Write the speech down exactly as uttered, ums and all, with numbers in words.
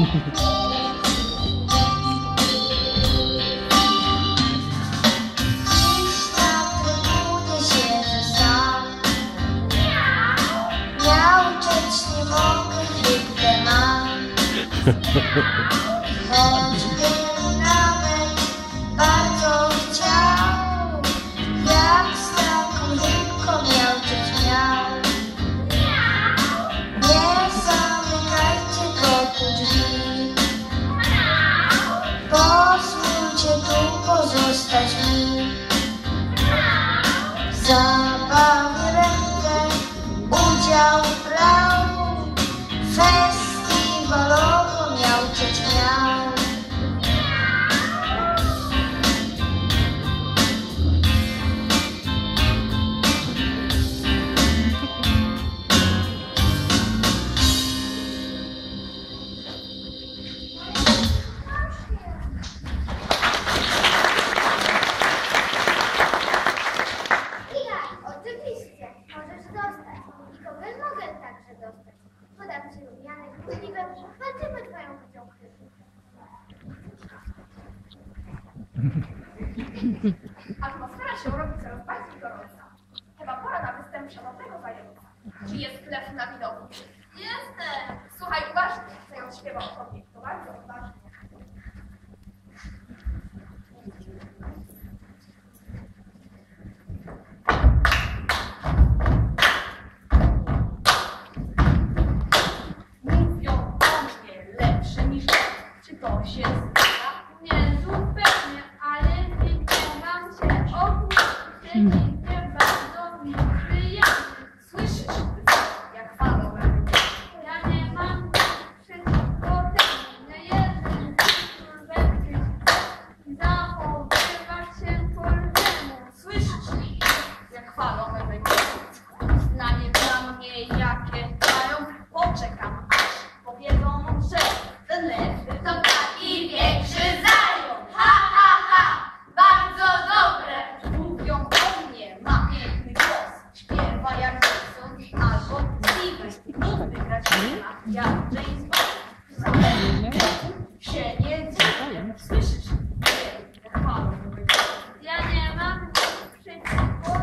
Choćbym nawet bardzo chciał, jak z taką rybką miauczeć miał. Nie zamykajcie kotu drzwi, pozwólcie tu pozostać mi. W zabawie będę udział brał, festiwalowo miauczeć miał. Oczywiście, możesz dostać. I kogel mogę także dostać. Podam ci rumianek, możliwe, walczymy twoją pociągę. Atmosfera się robi coraz bardziej gorąca. Chyba pora na występ szanownego zająca. Czy jest chleb na widoku? Jestem! Słuchaj uważnie, zając śpiewa o tobie. To bardzo uważnie. Mówią o mnie lepsze niż ja. Czy to się zgadza? Nie zupełnie, ale wyciągam się ogólnie. Nigdzie bardzo mi przyjemnie. Słyszysz, jak falą we mnie. Ja nie mam nic przeciwko temu. Nie jeden rzeczy zachowywać się po lżemu. Słyszysz, jak falą we mnie. Uznanie dla mnie jakie mają. Poczekam, aż powiedzą, że ten lewy to taki większy zając. Ha, ha, ha, bardzo dobre. Mówią o mnie, ma piękny głos. Śpiewa jak Jackson albo Steve. Nudny grać nie ma, jak James Bond. Samemu się nie dziwię. Słyszysz, jak falą we mnie. Ja nie mam nic przeciwko